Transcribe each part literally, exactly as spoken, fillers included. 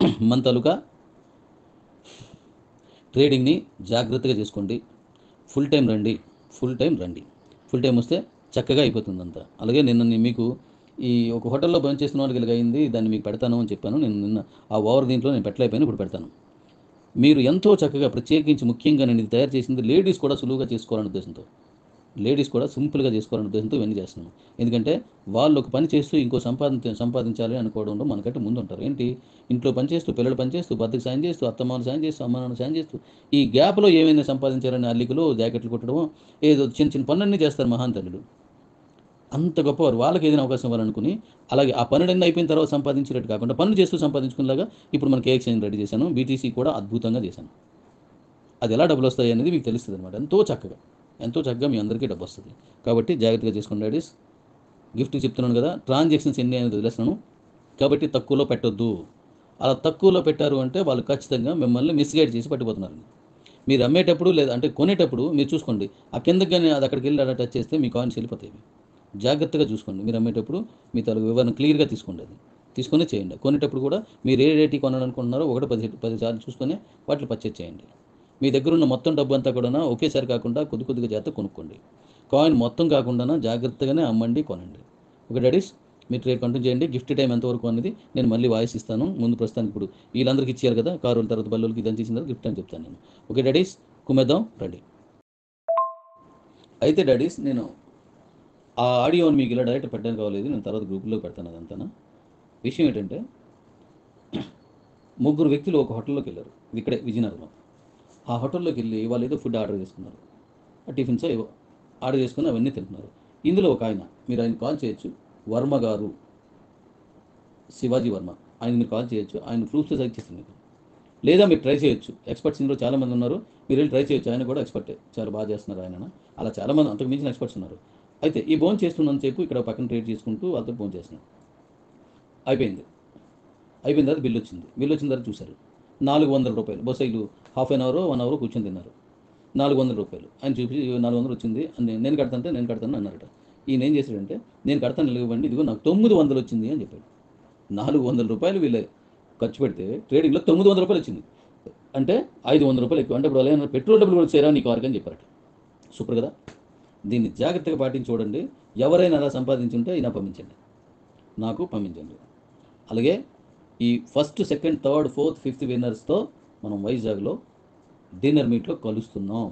మన తాలూకా ట్రేడింగ్ని జాగ్రత్తగా చేసుకోండి. ఫుల్ టైం రండి, ఫుల్ టైం రండి. ఫుల్ టైం వస్తే చక్కగా అయిపోతుంది అంతా. అలాగే నిన్న నేను మీకు ఈ ఒక హోటల్లో భోజనం చేస్తున్న వాళ్ళకి ఇలాగ అయింది, దాన్ని మీకు పెడతాను అని చెప్పాను. నేను నిన్న ఆ ఓవర్ దీంట్లో నేను పెట్టలేకపోయాను, ఇప్పుడు పెడతాను. మీరు ఎంతో చక్కగా ప్రత్యేకించి ముఖ్యంగా నేను ఇది తయారు చేసింది లేడీస్ కూడా సులువుగా చేసుకోవాలనే ఉద్దేశంతో, లేడీస్ కూడా సింపుల్గా చేసుకోవాలనే ఉద్దేశంతో ఇవన్నీ చేస్తున్నాను. ఎందుకంటే వాళ్ళు ఒక పని చేస్తూ ఇంకో సంపాదించ సంపాదించాలి అనుకోవడంలో మనకంటే ముందు ఉంటారు. ఏంటి, ఇంట్లో పని చేస్తూ, పిల్లలు పని చేస్తూ, భర్తకి సాయం చేస్తూ, అత్తమామలు సాయం చేస్తూ, అమ్మ నాన్న సాయం చేస్తూ, ఈ గ్యాప్లో ఏమైనా సంపాదించాలని అల్లికలు జాకెట్లు కుట్టడం, ఏదో చిన్న చిన్న పనులన్నీ చేస్తారు మహాంతల్లులు. అంత గొప్పవారు. వాళ్ళకి ఏదైనా అవకాశం ఇవ్వాలనుకుని, అలాగే ఆ పనులన్నీ అయిపోయిన తర్వాత సంపాదించినట్టు కాకుండా పనులు చేస్తూ సంపాదించుకునేలాగా ఇప్పుడు మన కేక్ ఎక్స్చేంజ్ రెడీ చేశాను. బీటీసీ కూడా అద్భుతంగా చేశాను. అది ఎలా డబ్బులు వస్తాయి అనేది మీకు తెలుస్తుంది అనమాట. ఎంతో చక్కగా ఎంతో చక్కగా మీ అందరికీ డబ్బు వస్తుంది. కాబట్టి జాగ్రత్తగా చేసుకోండి లేడీస్. గిఫ్ట్ చెప్తున్నాను కదా, ట్రాన్సాక్షన్స్ ఎన్ని అనేది వదిలేస్తున్నాను. కాబట్టి తక్కువలో పెట్టొద్దు. అలా తక్కువలో పెట్టారు అంటే వాళ్ళు ఖచ్చితంగా మిమ్మల్ని మిస్గైడ్ చేసి పట్టిపోతున్నారు. మీరు అమ్మేటప్పుడు లేదా అంటే కొనేటప్పుడు మీరు చూసుకోండి, ఆ కిందకి కానీ అది అక్కడికి వెళ్ళి అలా టచ్ చేస్తే మీ కాయిన్స్ వెళ్ళిపోతాయి. జాగ్రత్తగా చూసుకోండి. మీరు అమ్మేటప్పుడు మీ తలకు వివరణ క్లియర్గా తీసుకోండి. అది తీసుకొని చేయండి. కొనేటప్పుడు కూడా మీరు ఏ రేటుకి కొనాలనుకుంటున్నారో ఒకటి పది పది సార్లు చూసుకొని వాటిని పర్చేజ్ చేయండి. మీ దగ్గర ఉన్న మొత్తం డబ్బు అంతా కూడా ఒకేసారి కాకుండా కొద్ది కొద్దిగా జాగ్రత్త కొనుక్కోండి. కాయిన్ మొత్తం కాకుండా జాగ్రత్తగానే అమ్మండి, కొనండి. ఓకే డాడీస్, మీరు ట్రేడ్ కంటిన్యూ చేయండి. గిఫ్ట్ టైం ఎంతవరకు అనేది నేను మళ్ళీ వాయిస్ ఇస్తాను. ముందు ప్రస్తుతానికి ఇప్పుడు వీళ్ళందరికీ ఇచ్చారు కదా, కారుల తర్వాత బల్లులకి ఇదని చేసిన తర్వాత గిఫ్ట్ అని చెప్తాను నేను. ఓకే డాడీస్, కుమ్మేద్దాం రండి. అయితే డాడీస్, నేను ఆ ఆడియోని మీకు ఇలా డైరెక్ట్ పెట్టడానికి కావలేదు, నేను తర్వాత గ్రూప్లో పెడతాను. అదంతా విషయం ఏంటంటే, ముగ్గురు వ్యక్తులు ఒక హోటల్లోకి వెళ్ళారు, ఇక్కడే విజయనగరంలో. ఆ హోటల్లోకి వెళ్ళి వాళ్ళు ఏదో ఫుడ్ ఆర్డర్ చేసుకున్నారు. ఆ టిఫిన్స్ ఏవో ఆర్డర్ చేసుకుని అవన్నీ తింటున్నారు. ఇందులో ఒక ఆయన, మీరు ఆయన కాల్ చేయొచ్చు, వర్మ గారు, శివాజీ వర్మ. ఆయన మీరు కాల్ చేయొచ్చు, ఆయన ప్రూఫ్స్ సైట్ చేస్తుంది మీకు. లేదా మీరు ట్రై చేయొచ్చు, ఎక్స్పర్ట్స్ ఇందులో చాలామంది ఉన్నారు, మీరు వెళ్ళి ట్రై చేయొచ్చు. ఆయన కూడా ఎక్స్పర్టే, చాలా బాగా చేస్తున్నారు ఆయన. అలా చాలామంది అంతకు మించిన ఎక్స్పర్ట్స్ ఉన్నారు. అయితే ఈ భోజనం చేస్తున్నంతసేపు ఇక్కడ పక్కన ట్రేడ్ చేసుకుంటూ వాళ్ళతో భోజనం చేస్తున్నాం. అయిపోయింది. అయిపోయిన తర్వాత బిల్లు వచ్చింది. బిల్లు వచ్చిన తర్వాత చూశారు, నాలుగు వందల రూపాయలు. బస్ వీళ్ళు half an hour one hour కూర్చొని తిన్నారు. నాలుగు వందల రూపాయలు ఆయన చూపించి, నాలుగు వందలు వచ్చింది అని నేను కడతానంటే నేను కడతాను అన్నారట. ఈయన ఏం చేశాడంటే, నేను కడతాను ఇవ్వండి, ఇదిగో నాకు తొమ్మిది వందలు వచ్చింది అని చెప్పాడు. నాలుగు వందల రూపాయలు వీళ్ళే ఖర్చు పెడితే ట్రేడింగ్లో తొమ్మిది వందల రూపాయలు వచ్చింది. అంటే ఐదు వందల రూపాయలు ఎక్కువ. అంటే ఇప్పుడు అలా పెట్రోల్ డబ్బులు కూడా చేరా నీకు వారికి అని చెప్పారట. సూపర్ కదా. దీన్ని జాగ్రత్తగా పాటించి చూడండి. ఎవరైనా అలా సంపాదించుంటే ఈయన పంపించండి, నాకు పంపించండి. అలాగే ఈ first, second, third, fourth, fifth విన్నర్స్తో మనం వైజాగ్లో డిన్నర్ మీట్లో కలుస్తున్నాం,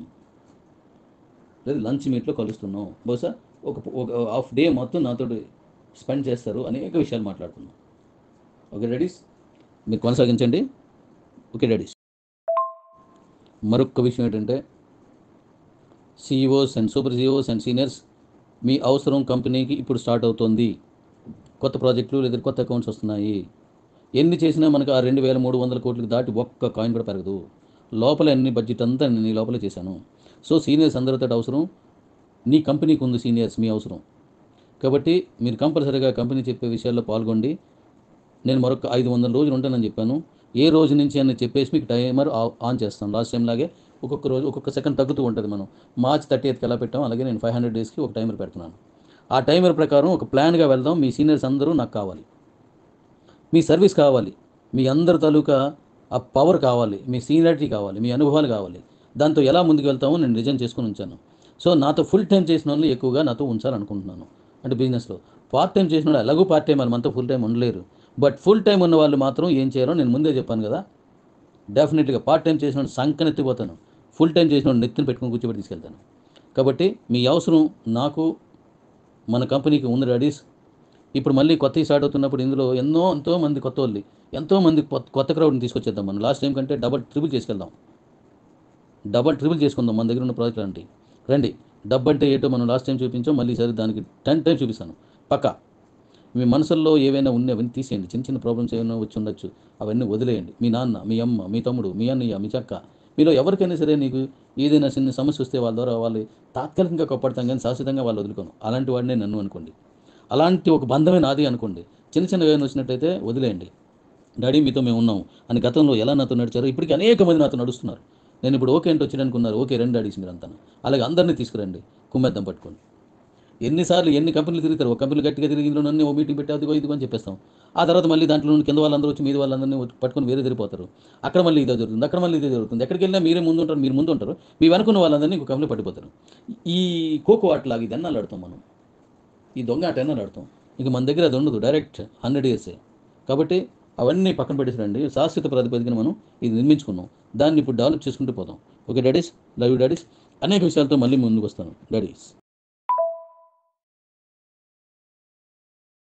లేదా లంచ్ మీట్లో కలుస్తున్నాం. బహుశా ఒక ఒక హాఫ్ డే మొత్తం నాతో స్పెండ్ చేస్తారు, అనేక విషయాలు మాట్లాడుతున్నాం. ఓకే డాడీస్, మీరు కొనసాగించండి. Okay daddies. మరొక విషయం ఏంటంటే, CEOs and super CEOs and seniors, మీ అవసరం కంపెనీకి ఇప్పుడు స్టార్ట్ అవుతుంది. కొత్త ప్రాజెక్టులు లేదా కొత్త అకౌంట్స్ వస్తున్నాయి. ఎన్ని చేసినా మనకు ఆ రెండు వేల మూడు వందల కోట్లకు దాటి ఒక్క కాయిన్ కూడా పెరగదు. లోపల అన్ని బడ్జెట్ అంతా నేను ఈ లోపలే చేశాను. సో సీనియర్స్ అందరితో అవసరం, నీ కంపెనీకి ఉంది సీనియర్స్ మీ అవసరం. కాబట్టి మీరు కంపల్సరీగా కంపెనీ చెప్పే విషయాల్లో పాల్గొండి. నేను మరొక ఐదు వందల రోజులు ఉంటానని చెప్పాను. ఏ రోజు నుంచి అని చెప్పేసి మీకు టైమర్ ఆన్ చేస్తాను. లాస్ట్ టైం లాగే ఒక్కొక్క రోజు ఒక్కొక్క సెకండ్ తగ్గుతూ ఉంటుంది. మనం మార్చ్ థర్టీ ఎయిత్కి ఎలా పెట్టాం, అలాగే నేను ఫైవ్ హండ్రెడ్ డేస్కి ఒక టైమర్ పెడుతున్నాను. ఆ టైమర్ ప్రకారం ఒక ప్లాన్గా వెళ్దాం. మీ సీనియర్స్ అందరూ నాకు కావాలి, మీ సర్వీస్ కావాలి, మీ అందరి తాలూకా ఆ పవర్ కావాలి, మీ సీనియారిటీ కావాలి, మీ అనుభవాలు కావాలి. దాంతో ఎలా ముందుకు వెళ్తామో నేను రిజైన్ చేసుకుని ఉంచాను. సో నాతో ఫుల్ టైం చేసిన వాళ్ళు ఎక్కువగా నాతో ఉంచాలనుకుంటున్నాను. అంటే బిజినెస్లో పార్ట్ టైం చేసిన వాళ్ళు ఎలాగో పార్ట్ టైం వాళ్ళు మనతో ఫుల్ టైం ఉండలేరు. బట్ ఫుల్ టైం ఉన్న వాళ్ళు మాత్రం ఏం చేయాలో నేను ముందే చెప్పాను కదా. డెఫినెట్గా పార్ట్ టైం చేసిన వాళ్ళు సంకనెత్తిపోతాను, ఫుల్ టైం చేసిన వాళ్ళు నెత్తిని పెట్టుకుని కూర్చోబెట్టి తీసుకెళ్తాను. కాబట్టి మీ అవసరం నాకు, మన కంపెనీకి ఉంది డాడీస్. ఇప్పుడు మళ్ళీ కొత్తవి స్టార్ట్ అవుతున్నప్పుడు ఇందులో ఎన్నో ఎంతో మంది కొత్త వాళ్ళు, ఎంతోమంది కొత్త క్రౌడ్ని తీసుకొచ్చేద్దాం. మనం లాస్ట్ టైం కంటే డబల్ ట్రిపుల్ చేసుకెళ్దాం, డబల్ ట్రిపుల్ చేసుకుందాం మన దగ్గర ఉన్న ప్రాజెక్ట్ లాంటి. రండి, డబ్బు అంటే ఏంటో మనం లాస్ట్ టైం చూపించాం, మళ్ళీ సరే దానికి టెన్ టైమ్స్ చూపిస్తాను పక్కా. మీ మనసుల్లో ఏవైనా ఉన్నాయి అవన్నీ తీసేయండి. చిన్న చిన్న ప్రాబ్లమ్స్ ఏమైనా వచ్చి ఉండొచ్చు, అవన్నీ వదిలేయండి. మీ నాన్న, మీ అమ్మ, మీ తమ్ముడు, మీ అన్నయ్య, మీ చక్క, మీలో ఎవరికైనా సరే నీకు ఏదైనా చిన్న సమస్య వస్తే వాళ్ళ ద్వారా వాళ్ళు తాత్కాలికంగా కొప్పడతాం, కానీ శాశ్వతంగా వాళ్ళు వదులుకోను. అలాంటి వాడినే నన్ను అనుకోండి, అలాంటి ఒక బంధమే నాది అనుకోండి. చిన్న చిన్నగా ఏమైనా వచ్చినట్టయితే వదిలేయండి. డాడీ మీతో మేము ఉన్నాం అని గతంలో ఎలా నాతో నడిచారో ఇప్పటికీ అనేక మంది నాతో నడుస్తున్నారు. నేను ఇప్పుడు ఓకే అంటే వచ్చాడు అనుకున్నారు, ఓకే రెండు డాడీస్ మీరు అంతా. అలాగే అందరినీ తీసుకురండి, కుమ్మేద్దాం పట్టుకోండి. ఎన్నిసార్లు ఎన్ని కంపెనీలు తిరుగుతారు, ఒక కంపెనీలు గట్టిగా తిరిగి ఇందులో నన్ను ఓ మీటింగ్ పెట్టి అదిగో ఇదిగో అని చెప్పేస్తాం. ఆ తర్వాత మళ్ళీ దాంట్లో నుండి కింద వాళ్ళందరూ వచ్చి మీద వాళ్ళందరినీ వచ్చి పట్టుకొని వేరే తిరిగిపోతారు. అక్కడ మళ్ళీ ఇదే జరుగుతుంది, అక్కడ మళ్ళీ ఇదే జరుగుతుంది. ఎక్కడికి వెళ్ళినా మీరే ముందు ఉంటారు, మీరు ముందు ఉంటారు, మీ వెనుకున్న వాళ్ళందరినీ ఇంకో కంపెనీ పట్టిపోతారు. ఈ ఖోఖో ఆటలాగా ఇది ఎన్నాళ్ళు ఆడతాం మనం, ఈ దొంగ ఆట ఎన్నాళ్ళు ఆడతాం? ఇక మన దగ్గర అది ఉండదు, డైరెక్ట్ హండ్రెడ్ ఇయర్సే. కాబట్టి అవన్నీ పక్కన పెట్టేసిరండి. శాశ్వత ప్రాతిపదికన మనం ఇది నిర్మించుకున్నాం, దాన్ని ఇప్పుడు డెవలప్ చేసుకుంటూ పోదాం. Okay daddies, love you daddies. అనేక విషయాలతో మళ్ళీ ముందుకు వస్తాను డాడీస్.